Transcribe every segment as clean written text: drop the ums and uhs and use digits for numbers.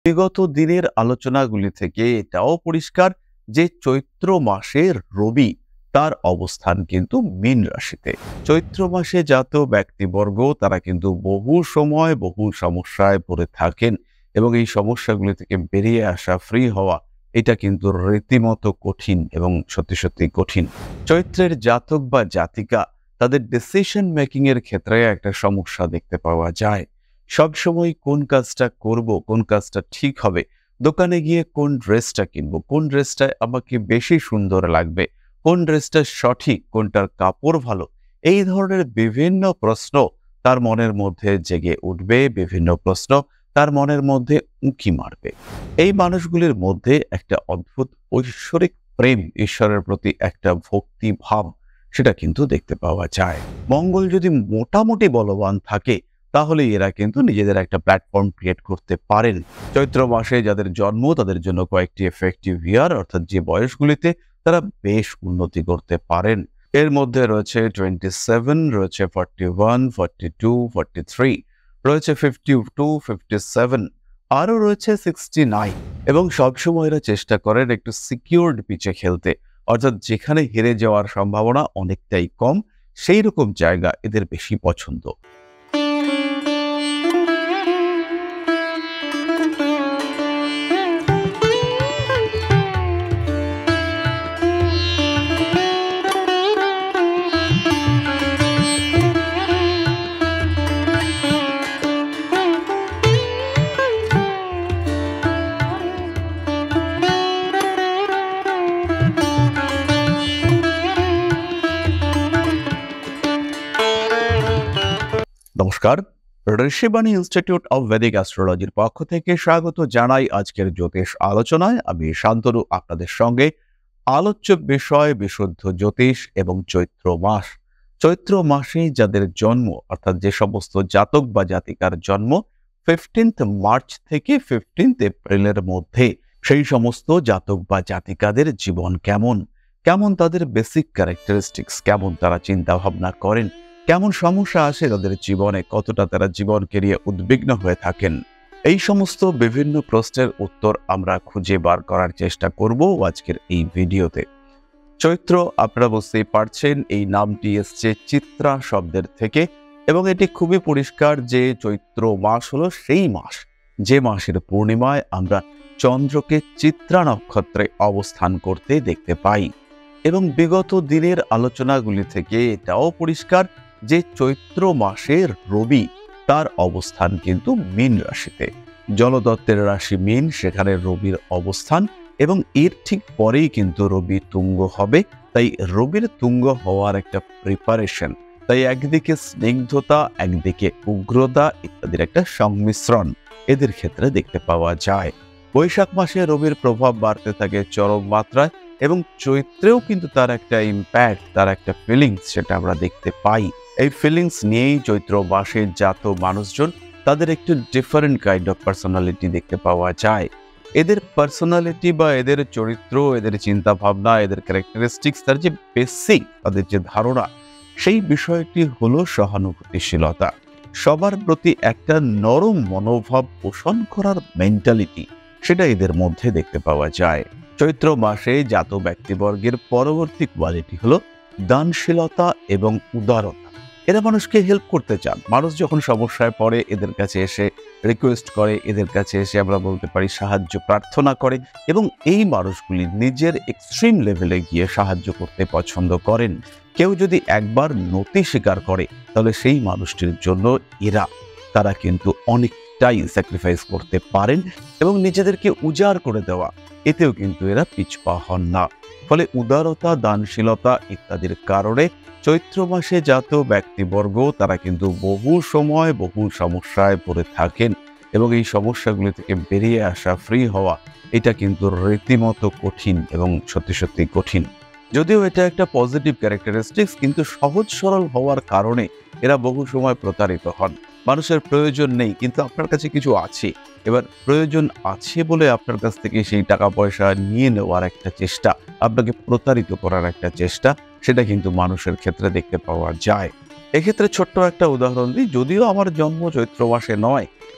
বিগত দিনের আলোচনাগুলি থেকে এটাও পরিষ্কার যে চৈত্র মাসের রবি তার অবস্থান কিন্তু মীন রাশিতে। চৈত্র মাসে জাত ব্যক্তিবর্গ তারা কিন্তু বহু সময় বহু সমস্যায় পড়ে থাকেন এবং এই সমস্যাগুলি থেকে বেরিয়ে আসা, ফ্রি হওয়া, এটা কিন্তু রীতিমতো কঠিন এবং সত্যি সত্যি কঠিন। চৈত্রের জাতক বা জাতিকা তাদের ডিসিশন মেকিং এর ক্ষেত্রে একটা সমস্যা দেখতে পাওয়া যায়। সবসময় কোন কাজটা করব, কোন কাজটা ঠিক হবে, দোকানে গিয়ে কোন ড্রেসটা কিনবো, কোন ড্রেসটা আমাকে বেশি সুন্দর লাগবে, কোন ড্রেসটা সঠিক, কোনটার কাপড় ভালো, এই ধরনের বিভিন্ন প্রশ্ন তার মনের মধ্যে জেগে উঠবে, বিভিন্ন প্রশ্ন তার মনের মধ্যে উঁকি মারবে। এই মানুষগুলির মধ্যে একটা অদ্ভুত ঐশ্বরিক প্রেম, ঈশ্বরের প্রতি একটা ভক্তি ভাব, সেটা কিন্তু দেখতে পাওয়া যায়। মঙ্গল যদি মোটামুটি বলবান থাকে তাহলে এরা কিন্তু নিজেদের একটা প্ল্যাটফর্ম ক্রিয়েট করতে পারেন। চৈত্র মাসে যাদের জন্ম তাদের জন্য কয়েকটি এফেক্টিভ ইয়ার, অর্থাৎ যে বয়সগুলিতে তারা বেশ উন্নতি করতে পারেন। এর মধ্যে রয়েছে 27, রয়েছে 41, 42, 43, রয়েছে 52, 57, আরও রয়েছে 69। এবং সবসময় এরা চেষ্টা করেন একটু সিকিউরড পিচে খেলতে, অর্থাৎ যেখানে হেরে যাওয়ার সম্ভাবনা অনেকটাই কম, সেই রকম জায়গা এদের বেশি পছন্দ। নমস্কার, ঋষিবাণী ইনস্টিটিউট অব ভেদিক অ্যাস্ট্রোলজির পক্ষ থেকে স্বাগত জানাই আজকের জ্যোতিষ আলোচনায়। আমি শান্তনু আপনাদের সঙ্গে। আলোচ্য বিষয় বিশুদ্ধ জ্যোতিষ এবং চৈত্র মাস। চৈত্র মাসে যাদের জন্ম, অর্থাৎ যে সমস্ত জাতক বা জাতিকার জন্ম 15 মার্চ থেকে 15 এপ্রিলের মধ্যে, সেই সমস্ত জাতক বা জাতিকাদের জীবন কেমন, কেমন তাদের বেসিক ক্যারেক্টারিস্টিক্স, কেমন তারা চিন্তা ভাবনা করেন, কেমন সমস্যা আসে তাদের জীবনে, কতটা তারা জীবনকে নিয়ে উদ্বিগ্ন হয়ে থাকেন, এই সমস্ত বিভিন্ন প্রশ্নের উত্তর আমরা খুঁজে বার করার চেষ্টা করব আজকের এই ভিডিওতে। চৈত্র, আপনারা বুঝতেই পারছেন, এই নামটি এসছে চিত্রা শব্দের থেকে এবং এটি খুবই পরিষ্কার যে চৈত্র মাস হলো সেই মাস যে মাসের পূর্ণিমায় আমরা চন্দ্রকে চিত্রা নক্ষত্রে অবস্থান করতে দেখতে পাই। এবং বিগত দিনের আলোচনাগুলি থেকে এটাও পরিষ্কার যে চৈত্র মাসের রবি তার অবস্থান কিন্তু মীন রাশিতে। জলতত্ত্বের রাশি মীন, সেখানে রবির অবস্থান এবং এর ঠিক পরেই কিন্তু রবি তুঙ্গ হবে। তাই রবির তুঙ্গ হওয়ার একটা প্রিপারেশন, তাই একদিকে স্নিগ্ধতা, একদিকে উগ্রতা ইত্যাদির একটা সংমিশ্রণ এদের ক্ষেত্রে দেখতে পাওয়া যায়। বৈশাখ মাসে রবির প্রভাব বাড়তে থাকে চরম মাত্রায় এবং চৈত্রেও কিন্তু তার একটা ইম্প্যাক্ট, তার একটা ফিলিংস, সেটা আমরা দেখতে পাই। এই ফিলিংস নিয়েই চৈত্র মাসে জাত মানুষজন তাদের একটু ডিফারেন্ট কাইন্ড অফ পার্সোনালিটি দেখতে পাওয়া যায়। এদের পার্সোনালিটি বা এদের চরিত্র, এদের চিন্তা ভাবনা, এদের ক্যারেক্টারিস্টিক্স, তার যে বেসিক তাদের যে ধারণা, সেই বিষয়টি হলো সহানুভূতিশীলতা, সবার প্রতি একটা নরম মনোভাব পোষণ করার মেন্টালিটি, সেটা এদের মধ্যে দেখতে পাওয়া যায়। চৈত্র মাসে জাত ব্যক্তিবর্গের পরবর্তী কোয়ালিটি হলো দানশীলতা এবং উদারতা। এরা মানুষকে হেল্প করতে চান। মানুষ যখন সমস্যায় পড়ে এদের কাছে এসে রিকোয়েস্ট করে, এদের কাছে এসে আমরা বলতে পারি সাহায্য প্রার্থনা করে এবং এই মানুষগুলি নিজের এক্সট্রিম লেভেলে গিয়ে সাহায্য করতে পছন্দ করেন। কেউ যদি একবার নতি স্বীকার করে তাহলে সেই মানুষটির জন্য তারা কিন্তু অনেকটাই স্যাক্রিফাইস করতে পারেন এবং নিজেদেরকে উজাড় করে দেওয়া, এতেও কিন্তু এরা পিছপা হন না। ফলে উদারতা, দানশীলতা ইত্যাদির কারণে চৈত্র মাসে জাত ব্যক্তিবর্গ তারা কিন্তু বহু সময় বহু সমস্যায় পড়ে থাকেন এবং এই সমস্যাগুলি থেকে বেরিয়ে আসা, ফ্রি হওয়া, এটা কিন্তু রীতিমতো কঠিন এবং সত্যি সত্যি কঠিন। যদিও এটা একটা পজিটিভ ক্যারেক্টারিস্টিক্স, কিন্তু সহজ সরল হওয়ার কারণে এরা বহু সময় প্রতারিত হন। মানুষের প্রয়োজন নেই কিন্তু আপনার কাছে কিছু আছে, এবার প্রয়োজন আছে বলে আপনার কাছ থেকে সেই টাকা পয়সা নিয়ে নেওয়ার একটা চেষ্টা, আপনাকে প্রতারিত করার একটা চেষ্টা, সেটা কিন্তু মানুষের ক্ষেত্রে দেখতে পাওয়া যায়। এক্ষেত্রে ছোট্ট একটা উদাহরণ দিই। যদিও আমার জন্ম চৈত্র মাসে নয়,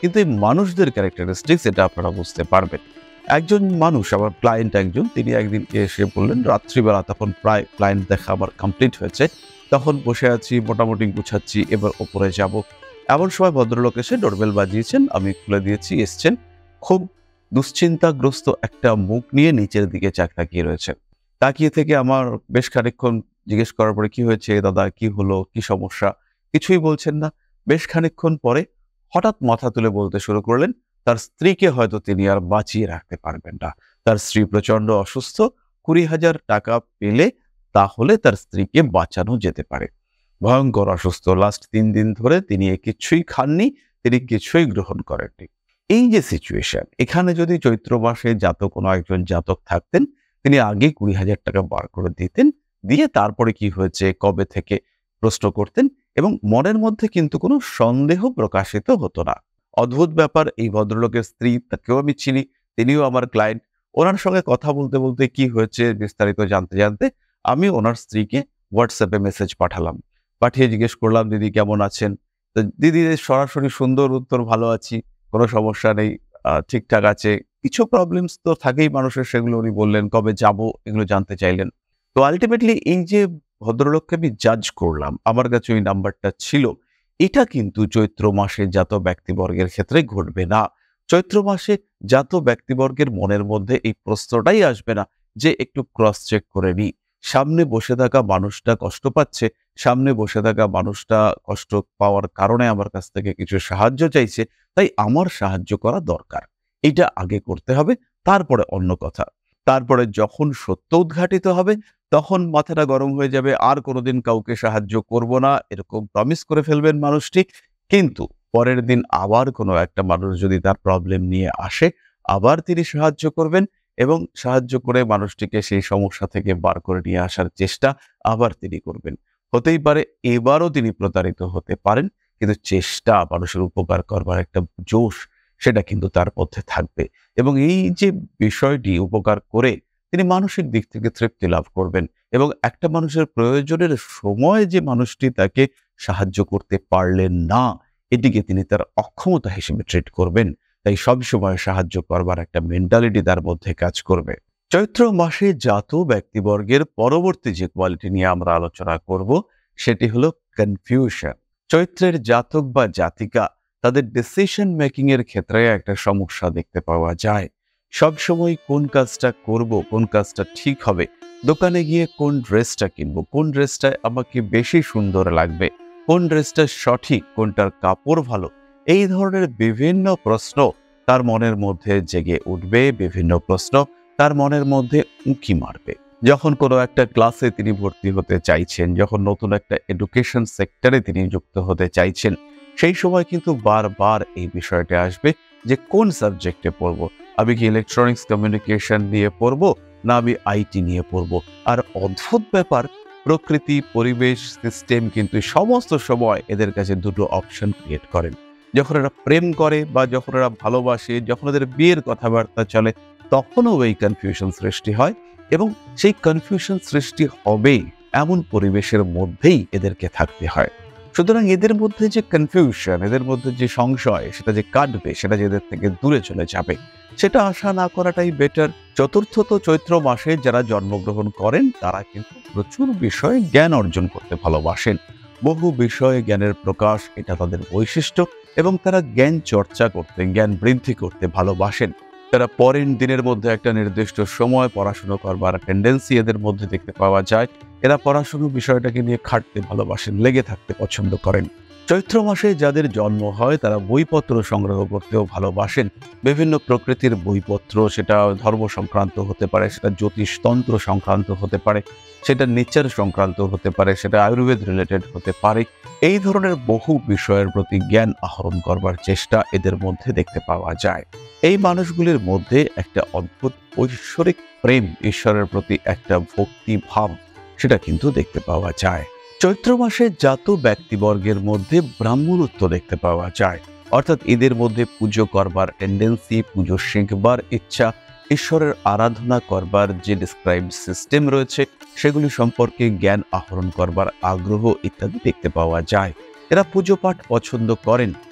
কিন্তু এই মানুষদের ক্যারেক্টারিস্টিক্স এটা আপনারা বুঝতে পারবেন। একজন মানুষ, আমার ক্লায়েন্ট একজন, তিনি একদিনকে এসে বললেন রাত্রিবেলা, তখন প্রায় ক্লায়েন্ট দেখা আমার কমপ্লিট হয়েছে, তখন বসে আছি, মোটামুটি গুছাচ্ছি, এবার ওপরে যাব। এমন সময় ভদ্রলোক এসে ডোরবেল বাজিয়েছেন, আমি খুলে দিয়েছি, এসছেন। খুব দুশ্চিন্তাগ্রস্ত একটা মুখ নিয়ে নিচের দিকে তাকিয়ে রয়েছেন। তাকিয়ে থেকে আমার বেশ খানিকক্ষণ জিজ্ঞেস করার পরে, কি হয়েছে দাদা, কি হলো, কি সমস্যা? কিছুই বলছেন না। বেশ খানিকক্ষণ পরে হঠাৎ মাথা তুলে বলতে শুরু করলেন, তার স্ত্রীকে হয়তো তিনি আর বাঁচিয়ে রাখতে পারবেন না। তার স্ত্রী প্রচন্ড অসুস্থ, 20,000 টাকা পেলে তাহলে তার স্ত্রীকে বাঁচানো যেতে পারে। ভয়ঙ্কর অসুস্থ, লাস্ট 3 দিন ধরে তিনি কিছুই খাননি, তিনি কিছুই গ্রহণ করেননি। এই যে সিচুয়েশন, এখানে যদি চৈত্র মাসে কোনো একজন জাতক থাকতেন, তিনি আগে 20,000 টাকা বার করে দিতেন, দিয়ে তারপরে কি হয়েছে, কবে থেকে প্রশ্ন করতেন, এবং মনের মধ্যে কিন্তু কোনো সন্দেহ প্রকাশিত হতো না। অদ্ভুত ব্যাপার, এই ভদ্রলোকের স্ত্রী, তাকেও আমি চিনি, তিনিও আমার ক্লায়েন্ট। ওনার সঙ্গে কথা বলতে বলতে কি হয়েছে বিস্তারিত জানতে জানতে আমি ওনার স্ত্রীকে হোয়াটসঅ্যাপে মেসেজ পাঠালাম। পাঠিয়ে জিজ্ঞেস করলাম, দিদি কেমন আছেন? তো দিদি সরাসরি সুন্দর উত্তর, ভালো আছি, কোনো সমস্যা নেই, ঠিকঠাক আছে। কিছু প্রবলেমস তো থাকেই মানুষের, সেগুলো উনি বললেন। কবে যাব এগুলো জানতে চাইলেন। তো আলটিমেটলি এই যে ভদ্রলোককে আমি জাজ করলাম, আমার কাছে ওই নাম্বারটা ছিল, এটা কিন্তু চৈত্র মাসে জাত ব্যক্তিবর্গের ক্ষেত্রে ঘটবে না। চৈত্র মাসে জাত ব্যক্তিবর্গের মনের মধ্যে এই প্রশ্নটাই আসবে না যে একটু ক্রস চেক করে নি, সামনে বসে থাকা মানুষটা কষ্ট পাচ্ছে, সামনে বসে থাকা মানুষটা কষ্ট পাওয়ার কারণে আমার কাছ থেকে কিছু সাহায্য চাইছে, তাই আমার সাহায্য করা দরকার। এটা আগে করতে হবে, তারপরে অন্য কথা। তারপরে যখন সত্য উদ্ঘাটিত হবে, তখন মাথাটা গরম হয়ে যাবে, আর কোনোদিন কাউকে সাহায্য করব না, এরকম প্রমিস করে ফেলবেন মানুষটি। কিন্তু পরের দিন আবার কোনো একটা মানুষ যদি তার প্রবলেম নিয়ে আসে, আবার তিনি সাহায্য করবেন, এবং সাহায্য করে মানুষটিকে সেই সমস্যা থেকে বার করে নিয়ে আসার চেষ্টা আবার তিনি করবেন। হতেই পারে এবারও তিনি প্রতারিত হতে পারেন, কিন্তু চেষ্টা, মানুষের উপকার করবার একটা জোশ, সেটা কিন্তু তার মধ্যে থাকবে। এবং এই যে বিষয়টি, উপকার করে তিনি মানসিক দিক থেকে তৃপ্তি লাভ করবেন, এবং একটা মানুষের প্রয়োজনের সময় যে মানুষটি তাকে সাহায্য করতে পারলেন না, এটিকে তিনি তার অক্ষমতা হিসেবে ট্রিট করবেন। তাই সবসময় সাহায্য করবার একটা মেন্টালিটি তার মধ্যে কাজ করবে। চৈত্র মাসে জাত ব্যক্তিবর্গের পরবর্তী যে কোয়ালিটি নিয়ে আমরা আলোচনা করব, সেটি হলো কনফিউশন। চৈত্রের জাতক বা জাতিকা, তাদের ডিসিশন মেকিং এর ক্ষেত্রে একটা সমস্যা দেখতে পাওয়া যায়। সবসময় কোন কাজটা করব, কোন কাজটা ঠিক হবে, দোকানে গিয়ে কোন ড্রেসটা কিনবো, কোন ড্রেসটা আমাকে বেশি সুন্দর লাগবে, কোন ড্রেসটা সঠিক, কোনটার কাপড় ভালো, এই ধরনের বিভিন্ন প্রশ্ন তার মনের মধ্যে জেগে উঠবে। বিভিন্ন প্রশ্ন তার মনের মধ্যে উঁকি মারবে। যখন কোনো একটা ক্লাসে তিনি ভর্তি হতে চাইছেন, যখন নতুন একটা এডুকেশন সেক্টরে তিনি যুক্ত হতে চাইছেন, সেই সময় কিন্তু বারবার এই বিষয়টা আসবে যে কোন সাবজেক্টে পড়বো, আমি কি ইলেকট্রনিক্স কমিউনিকেশন নিয়ে পড়বো, না আমি আইটি নিয়ে পড়বো। আর অদ্ভুত ব্যাপার, প্রকৃতি, পরিবেশ, সিস্টেম কিন্তু সমস্ত সময় এদের কাছে দুটো অপশন ক্রিয়েট করেন। যখন এরা প্রেম করে বা যখন এরা ভালোবাসে, যখন এদের বিয়ের কথাবার্তা চলে, তখনও এই কনফিউশন সৃষ্টি হয়, এবং সেই কনফিউশন সৃষ্টি হবে এমন পরিবেশের মধ্যেই এদেরকে থাকতে হয়। সুতরাং এদের মধ্যে যে কনফিউশন, এদের মধ্যে যে সংশয়, সেটা যে কাটবে, সেটা যে এদের থেকে দূরে চলে যাবে, সেটা আশা না করাটাই বেটার। চতুর্থত, চৈত্র মাসে যারা জন্মগ্রহণ করেন, তারা কিন্তু প্রচুর বিষয়ে জ্ঞান অর্জন করতে ভালোবাসেন। বহু বিষয়ে জ্ঞানের প্রকাশ, এটা তাদের বৈশিষ্ট্য, এবং তারা জ্ঞান চর্চা করতে, জ্ঞান বৃদ্ধি করতে ভালোবাসেন। তারা পরের দিনের মধ্যে একটা নির্দিষ্ট সময় পড়াশুনো করবার টেন্ডেন্সি এদের মধ্যে দেখতে পাওয়া যায়। এরা পড়াশুনো বিষয়টাকে নিয়ে খাটতে ভালোবাসেন, লেগে থাকতে পছন্দ করেন। চৈত্র মাসে যাদের জন্ম হয়, তারা বইপত্র সংগ্রহ করতেও ভালোবাসেন। বিভিন্ন প্রকৃতির বইপত্র, সেটা ধর্ম সংক্রান্ত হতে পারে, সেটা জ্যোতিষতন্ত্র সংক্রান্ত হতে পারে, সেটা নেচার সংক্রান্ত হতে পারে, সেটা আয়ুর্বেদ রিলেটেড হতে পারে। এই ধরনের বহু বিষয়ের প্রতি জ্ঞান আহরণ করবার চেষ্টা এদের মধ্যে দেখতে পাওয়া যায়। এই মানুষগুলির মধ্যে একটা অদ্ভুত ঐশ্বরিক প্রেম, ঈশ্বরের প্রতি একটা ভক্তি ভাব, সেটা কিন্তু দেখতে পাওয়া যায়। চৈত্র মাসে জাত ব্যক্তিবর্গের মধ্যে ব্রাহ্মণত্ব দেখতে পাওয়া যায়, অর্থাৎ এদের মধ্যে পুজো করবার টেন্ডেন্সি, পুজো শিখবার ইচ্ছা, ঈশ্বরের আরাধনা করবার যে ডিসক্রাইবড সিস্টেম রয়েছে, সেগুলি সম্পর্কে জ্ঞান আহরণ করবার আগ্রহ ইত্যাদি দেখতে পাওয়া যায়। এরা পুজো পাঠ পছন্দ করেন,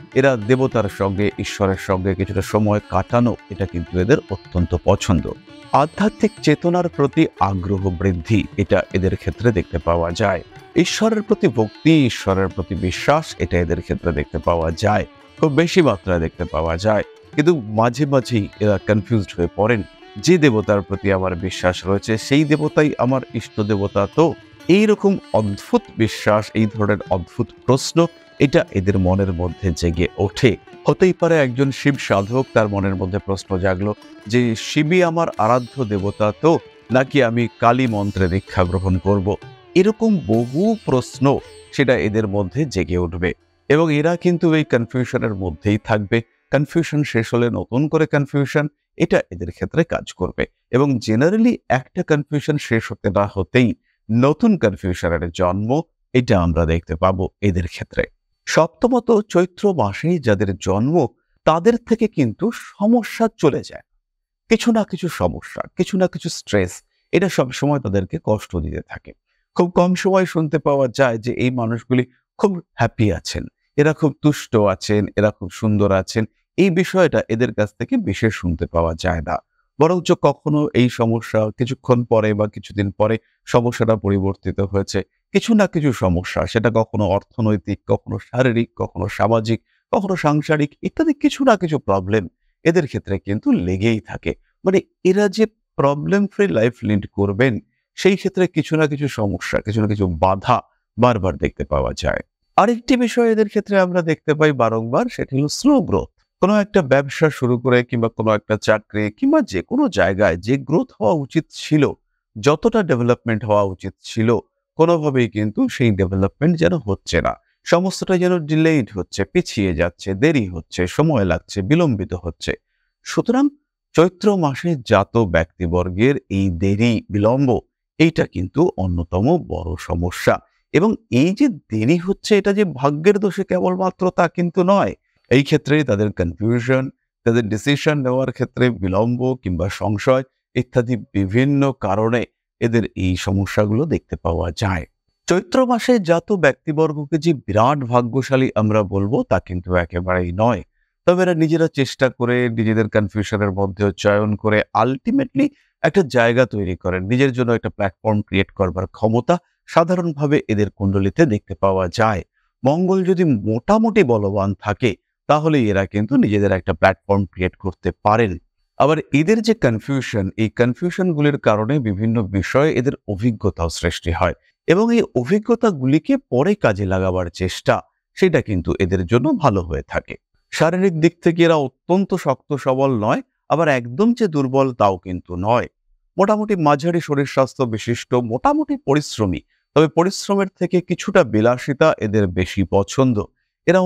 এরা দেবতার সঙ্গে, ঈশ্বরের সঙ্গে কিছুটা সময় কাটানো এটা কিন্তু এদের অত্যন্ত পছন্দ। আধ্যাত্মিক চেতনার প্রতি আগ্রহ বৃদ্ধি এটা এদের ক্ষেত্রে দেখতে পাওয়া যায়। ঈশ্বরের প্রতি ভক্তি, ঈশ্বরের প্রতি বিশ্বাস এটা এদের ক্ষেত্রে দেখতে পাওয়া যায়, খুব বেশি মাত্রায় দেখতে পাওয়া যায়। কিন্তু মাঝে মাঝেই এরা কনফিউজড হয়ে পড়েন, যে দেবতার প্রতি আমার বিশ্বাস রয়েছে সেই দেবতাই আমার ইষ্ট দেবতা তো? এইরকম অদ্ভুত বিশ্বাস, এই ধরনের অদ্ভুত প্রশ্ন এটা এদের মনের মধ্যে জেগে ওঠে। হতেই পারে একজন শিব সাধক, তার মনের মধ্যে প্রশ্ন জাগলো যে শিবই আমার আরাধ্য দেবতা তো, নাকি আমি কালী মন্ত্রে দীক্ষা গ্রহণ করব? এরকম বহু প্রশ্ন সেটা এদের মধ্যে জেগে উঠবে এবং এরা কিন্তু এই কনফিউশনের মধ্যেই থাকবে। কনফিউশন শেষ হলে নতুন করে কনফিউশন এটা এদের ক্ষেত্রে কাজ করবে এবং জেনারেলি একটা কনফিউশন শেষ হতে না হতেই নতুন কনফিউশনের জন্ম এটা আমরা দেখতে পাবো এদের ক্ষেত্রে। সপ্তমত, চৈত্র মাসেই যাদের জন্ম তাদের থেকে কিন্তু সমস্যা চলে যায়। কিছু না কিছু সমস্যা, কিছু না কিছু স্ট্রেস এটা সবসময় তাদেরকে কষ্ট দিতে থাকে। খুব কম সময় শুনতে পাওয়া যায় যে এই মানুষগুলি খুব হ্যাপি আছেন, এরা খুব তুষ্ট আছেন, এরা খুব সুন্দর আছেন। এই বিষয়টা এদের কাছ থেকে বিশেষ শুনতে পাওয়া যায় না। বরঞ্চ কখনো এই সমস্যা কিছুক্ষণ পরে বা কিছুদিন পরে সমস্যাটা পরিবর্তিত হয়েছে কিছু না কিছু সমস্যা, সেটা কখনো অর্থনৈতিক, কখনো শারীরিক, কখনো সামাজিক, কখনো সাংসারিক ইত্যাদি কিছু না কিছু প্রবলেম এদের ক্ষেত্রে কিন্তু লেগেই থাকে। মানে এরা যে প্রবলেম ফ্রি লাইফ লিড করবেন সেই ক্ষেত্রে কিছু না কিছু সমস্যা, কিছু না কিছু বাধা বারবার দেখতে পাওয়া যায়। আরেকটি বিষয় এদের ক্ষেত্রে আমরা দেখতে পাই বারংবার, সেটি হলো স্লো গ্রোথ। কোনো একটা ব্যবসা শুরু করে কিংবা কোনো একটা চাকরি কিংবা যে কোনো জায়গায় যে গ্রোথ হওয়া উচিত ছিল, যতটা ডেভেলপমেন্ট হওয়া উচিত ছিল, কোনোভাবেই কিন্তু সেই ডেভেলপমেন্ট যেন হচ্ছে না। সমস্তটা যেন ডিলেইড হচ্ছে, পিছিয়ে যাচ্ছে, দেরি হচ্ছে, সময় লাগছে, বিলম্বিত হচ্ছে। সুতরাং চৈত্র মাসে জাত ব্যক্তিবর্গের এই দেরি বিলম্ব এইটা কিন্তু অন্যতম বড় সমস্যা। এবং এই যে দেরি হচ্ছে এটা যে ভাগ্যের দোষে কেবলমাত্র তা কিন্তু নয়। এই ক্ষেত্রে তাদের কনফিউশন, তাদের ডিসিশন নেওয়ার ক্ষেত্রে বিলম্ব কিংবা সংশয় ইত্যাদি বিভিন্ন কারণে এদের এই সমস্যাগুলো দেখতে পাওয়া যায়। চৈত্র মাসে জাত ব্যক্তিবর্গকে যে বিরাট ভাগ্যশালী আমরা বলবো তা কিন্তু একেবারেই নয়। তবে এরা নিজেরা চেষ্টা করে নিজেদের কনফিউশনের মধ্যে চয়ন করে আলটিমেটলি একটা জায়গা তৈরি করেন, নিজের জন্য একটা প্ল্যাটফর্ম ক্রিয়েট করবার ক্ষমতা সাধারণভাবে এদের কুণ্ডলিতে দেখতে পাওয়া যায়। মঙ্গল যদি মোটামুটি বলবান থাকে তাহলে এরা কিন্তু নিজেদের একটা প্ল্যাটফর্ম ক্রিয়েট করতে পারেন। আবার এদের যে কনফিউশন, এই কনফিউশনগুলির কারণে বিভিন্ন বিষয়ে এদের অভিজ্ঞতাও সৃষ্টি হয় এবং এই অভিজ্ঞতাগুলিকে পরে কাজে লাগাবার চেষ্টা সেটা কিন্তু এদের জন্য ভালো হয়ে থাকে। শারীরিক দিক থেকে এরা অত্যন্ত শক্ত সবল নয়, আবার একদম যে দুর্বল তাও কিন্তু নয়। মোটামুটি মাঝারি শরীর স্বাস্থ্য বিশিষ্ট, মোটামুটি পরিশ্রমী, তবে পরিশ্রমের থেকে কিছুটা বিলাসিতা এদের বেশি পছন্দ। এরা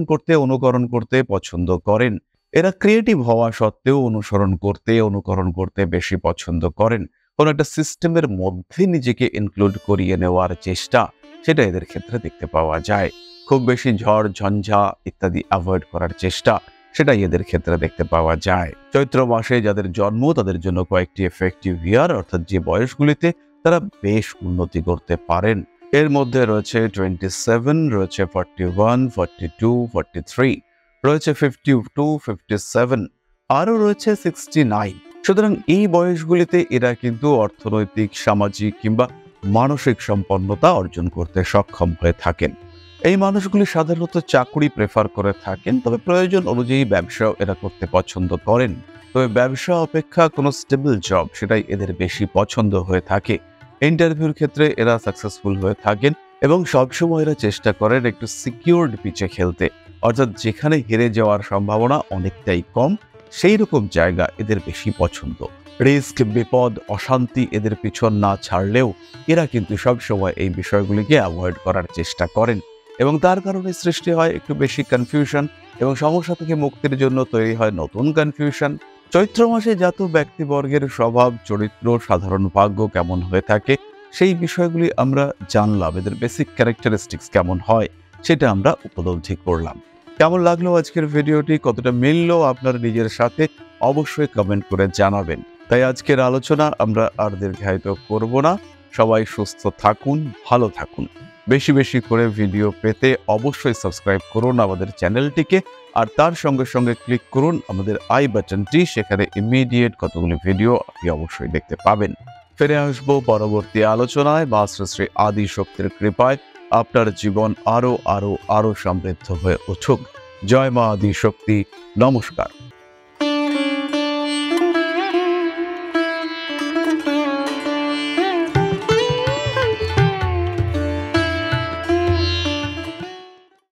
অনুকরণ করতে পছন্দ করেন। এরা ক্রিয়েটিভ হওয়া সত্ত্বেও অনুকরণ করতে বেশি পছন্দ করেন। কোনো একটা সিস্টেমের মধ্যে নিজেকে ইনক্লুড করিয়ে নেওয়ার চেষ্টা সেটা এদের ক্ষেত্রে দেখতে পাওয়া যায়। খুব বেশি ঝড় ঝঞ্ঝা ইত্যাদি অ্যাভয়েড করার চেষ্টা সেটাই এদের ক্ষেত্রে দেখতে পাওয়া যায়। চৈত্র মাসে যাদের জন্ম তাদের জন্য কয়েকটি এফেক্টিভ ইয়ার, অর্থাৎ যে বয়সগুলিতে তারা বেশ উন্নতি করতে পারেন। এর মধ্যে রয়েছে 27, রয়েছে 41, 42, 43, রয়েছে 52, 57, আরও রয়েছে 69। সুতরাং এই বয়সগুলিতে এরা কিন্তু অর্থনৈতিক, সামাজিক কিংবা মানসিক সম্পন্নতা অর্জন করতে সক্ষম হয়ে থাকেন। এই মানুষগুলি সাধারণত চাকরি প্রেফার করে থাকেন, তবে প্রয়োজন অনুযায়ী ব্যবসাও এরা করতে পছন্দ করেন। তবে ব্যবসা অপেক্ষা কোনো স্টেবল জব সেটাই এদের বেশি পছন্দ হয়ে থাকে। ইন্টারভিউর ক্ষেত্রে এরা সাকসেসফুল হয়ে থাকেন এবং সবসময় এরা চেষ্টা করেন একটু সিকিউরড পিচে খেলতে, অর্থাৎ যেখানে হেরে যাওয়ার সম্ভাবনা অনেকটাই কম সেই রকম জায়গা এদের বেশি পছন্দ। রিস্ক, বিপদ, অশান্তি এদের পিছন না ছাড়লেও এরা কিন্তু সবসময় এই বিষয়গুলিকে অ্যাভয়েড করার চেষ্টা করেন এবং তার কারণে সৃষ্টি হয় একটু বেশি কনফিউশন এবং সমস্যা থেকে মুক্তির জন্য তৈরি হয় নতুন কনফিউশন। চৈত্র মাসে জাত ব্যক্তিবর্গের স্বভাব, চরিত্র, সাধারণ ভাগ্য কেমন হয়ে থাকে সেই বিষয়গুলি আমরা জানলাম, এদের বেসিক ক্যারেক্টারিস্টিক্স কেমন হয় সেটা আমরা উপলব্ধি করলাম। কেমন লাগলো আজকের ভিডিওটি, কতটা মিললো আপনার নিজের সাথে অবশ্যই কমেন্ট করে জানাবেন। তাই আজকের আলোচনা আমরা আর দীর্ঘায়িত করব না। সবাই সুস্থ থাকুন, ভালো থাকুন। বেশি বেশি করে ভিডিও পেতে অবশ্যই সাবস্ক্রাইব করুন আমাদের চ্যানেলটিকে, আর তার সঙ্গে সঙ্গে ক্লিক করুন আমাদের আই বাটনটি, সেখানে ইমিডিয়েট কতগুলি ভিডিও আপনি অবশ্যই দেখতে পাবেন। ফিরে আসবো পরবর্তী আলোচনায়। মা শ্রী শ্রী আদি শক্তির কৃপায় আপনার জীবন আরো আরো আরো সমৃদ্ধ হয়ে উঠুক। জয় মা আদি শক্তি। নমস্কার।